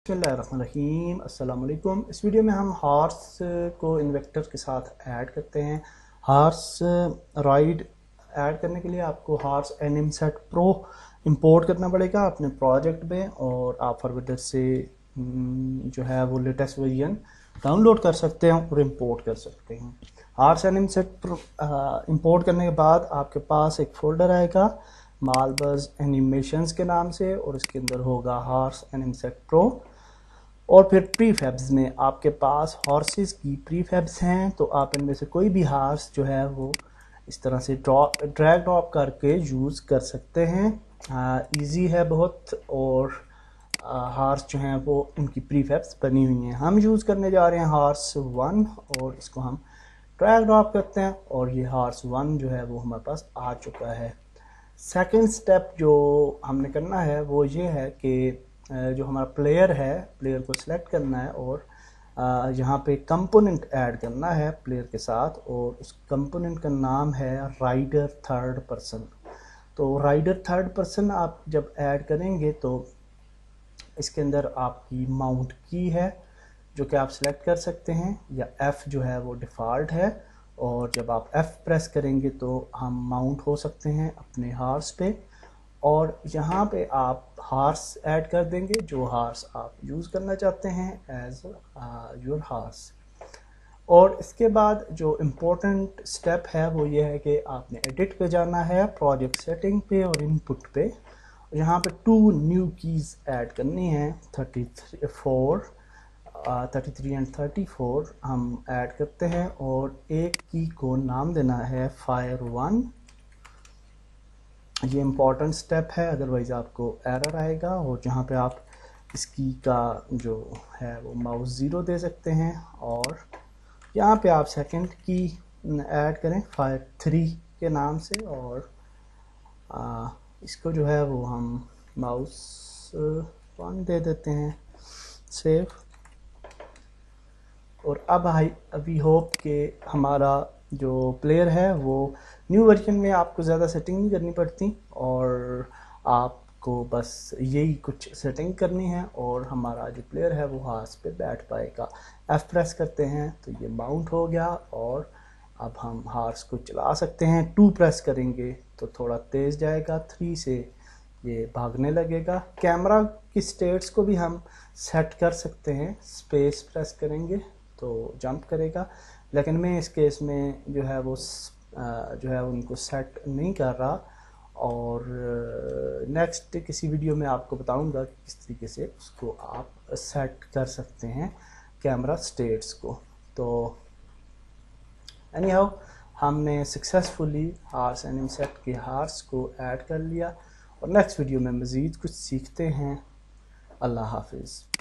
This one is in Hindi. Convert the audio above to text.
बिस्मिल्लाहिर्रहमानिर्रहीम अस्सलाम वालेकुम। इस वीडियो में हम हॉर्स को इन्वेक्टर के साथ ऐड करते हैं। हॉर्स राइड ऐड करने के लिए आपको हॉर्स एनिमसेट प्रो इंपोर्ट करना पड़ेगा अपने प्रोजेक्ट में, और आप फॉरवर्डर से जो है वो लेटेस्ट वर्जन डाउनलोड कर सकते हैं और इंपोर्ट कर सकते हैं। हॉर्स एनिमसेट प्रो इंपोर्ट करने के बाद आपके पास एक फोल्डर आएगा मालबर्स एनिमेशंस के नाम से, और इसके अंदर होगा हॉर्स एनिमसेट प्रो। और फिर प्रीफैब्स में आपके पास हॉर्सेस की प्रीफैब्स हैं, तो आप इनमें से कोई भी हॉर्स जो है वो इस तरह से ड्रैग ड्रॉप करके यूज़ कर सकते हैं। इजी है बहुत, और हॉर्स जो हैं वो उनकी प्रीफैब्स बनी हुई हैं। हम यूज़ करने जा रहे हैं हॉर्स 1, और इसको हम ड्रैग ड्रॉप करते हैं और ये हॉर्स 1 जो है वो हमारे पास आ चुका है। सेकंड स्टेप जो हमने करना है वो ये है कि जो हमारा प्लेयर है, प्लेयर को सिलेक्ट करना है और यहाँ पे कंपोनेंट ऐड करना है प्लेयर के साथ, और उस कंपोनेंट का नाम है राइडर थर्ड पर्सन। तो राइडर थर्ड पर्सन आप जब ऐड करेंगे तो इसके अंदर आपकी माउंट की है जो कि आप सिलेक्ट कर सकते हैं, या F जो है वो डिफ़ॉल्ट है, और जब आप F प्रेस करेंगे तो हम माउंट हो सकते हैं अपने हॉर्स पे। और यहाँ पे आप हॉर्स ऐड कर देंगे जो हॉर्स आप यूज़ करना चाहते हैं एज योर हॉर्स। और इसके बाद जो इम्पोर्टेंट स्टेप है वो ये है कि आपने एडिट पे जाना है, प्रोजेक्ट सेटिंग पे और इनपुट पे। यहाँ पे 2 न्यू कीज़ ऐड करनी है, 33 एंड 34 हम ऐड करते हैं, और एक की को नाम देना है फायर 1। ये इम्पॉर्टेंट स्टेप है, अदरवाइज़ आपको एरर आएगा। और जहाँ पे आप इस की का जो है वो माउस 0 दे सकते हैं, और यहाँ पे आप सेकंड की ऐड करें फायर 3 के नाम से, और इसको जो है वो हम माउस 1 दे देते हैं, सेव। और अब वी होप कि हमारा जो प्लेयर है वो न्यू वर्जन में आपको ज़्यादा सेटिंग नहीं करनी पड़ती, और आपको बस यही कुछ सेटिंग करनी है और हमारा जो प्लेयर है वो हॉर्स पे बैठ पाएगा। F प्रेस करते हैं तो ये माउंट हो गया, और अब हम हॉर्स को चला सकते हैं। 2 प्रेस करेंगे तो थोड़ा तेज़ जाएगा, 3 से ये भागने लगेगा। कैमरा की स्टेट्स को भी हम सेट कर सकते हैं, स्पेस प्रेस करेंगे तो जंप करेगा, लेकिन मैं इस केस में जो है वो जो है उनको सेट नहीं कर रहा, और नेक्स्ट किसी वीडियो में आपको बताऊंगा कि किस तरीके से उसको आप सेट कर सकते हैं कैमरा स्टेट्स को। तो एनीहाउ हमने सक्सेसफुली हॉर्स एनिमसेट के हॉर्स को ऐड कर लिया, और नेक्स्ट वीडियो में मज़ीद कुछ सीखते हैं। अल्लाह हाफिज़।